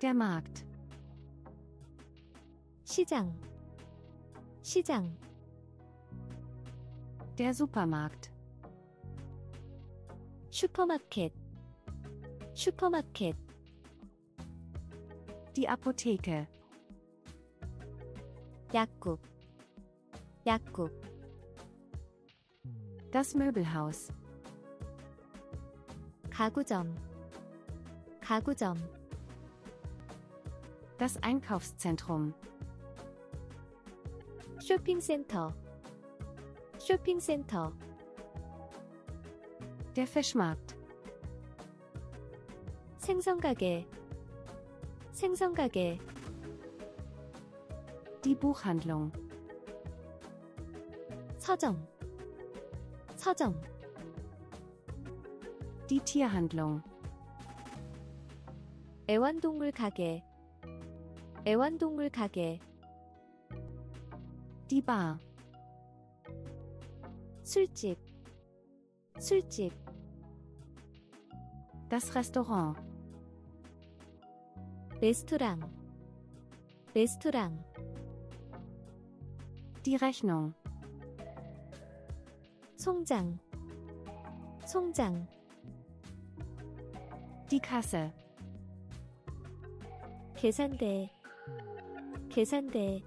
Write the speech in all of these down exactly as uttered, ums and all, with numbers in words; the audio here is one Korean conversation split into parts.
Der Markt. 시장, 시장. Der Supermarkt. 슈퍼마켓, 슈퍼마켓. Die Apotheke. 약국, 약국. Das Möbelhaus. 가구점, 가구점. Das Einkaufszentrum. 쇼핑센터, 쇼핑센터. Der Fischmarkt. 생선가게, 생선가게. Die Buchhandlung. 서점, 서점. Die Tierhandlung. 애완동물 가게, 애완동물 가게. Die Bar. 술집, 술집. Das Restaurant. 레스토랑, 레스토랑. Die Rechnung. 송장, 송장. Die Kasse. 계산대, 계산대.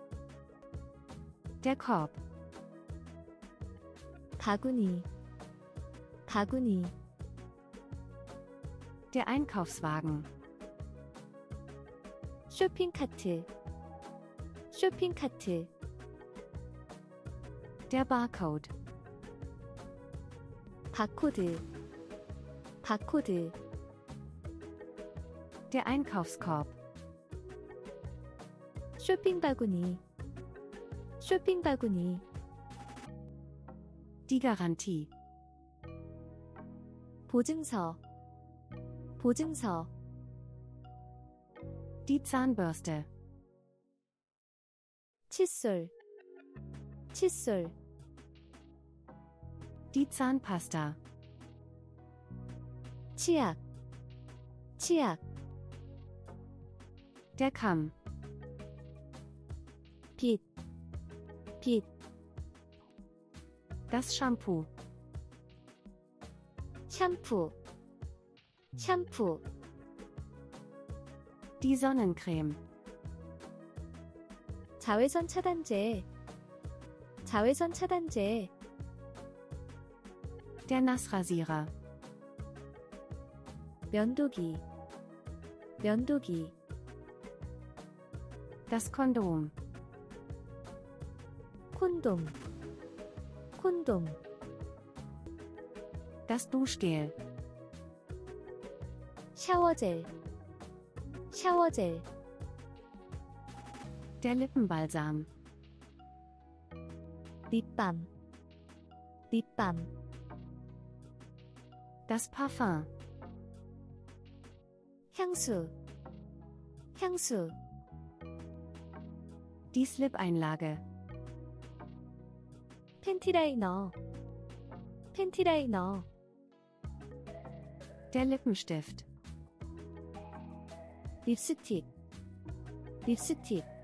Der Korb. 바구니, 바구니. Der Einkaufswagen. 쇼핑카트, 쇼핑카트. Der Barcode. 바코드, 바코드. Der Einkaufskorb. 쇼핑 바구니, 쇼핑 바구니. Die Garantie. 보증서, 보증서. Die Zahnbürste. 칫솔, 칫솔. Die Zahnpasta. 치약, 치약. Der Kamm. 빗, 빗. Das Shampoo. 샴푸, 샴푸. Die Sonnencreme. 자외선 차단제, 자외선 차단제. Der Nassrasierer. 면도기, 면도기. Das Kondom. 콘돔, 콘돔. Das Duschgel. 샤워젤, 샤워젤. Der Lippenbalsam. 립밤, 립밤. Das Parfum. 향수, 향수. Die Slip-Einlage. 팬티라이너, 팬티라이너. Der Lippenstift. 립스틱, 립스틱.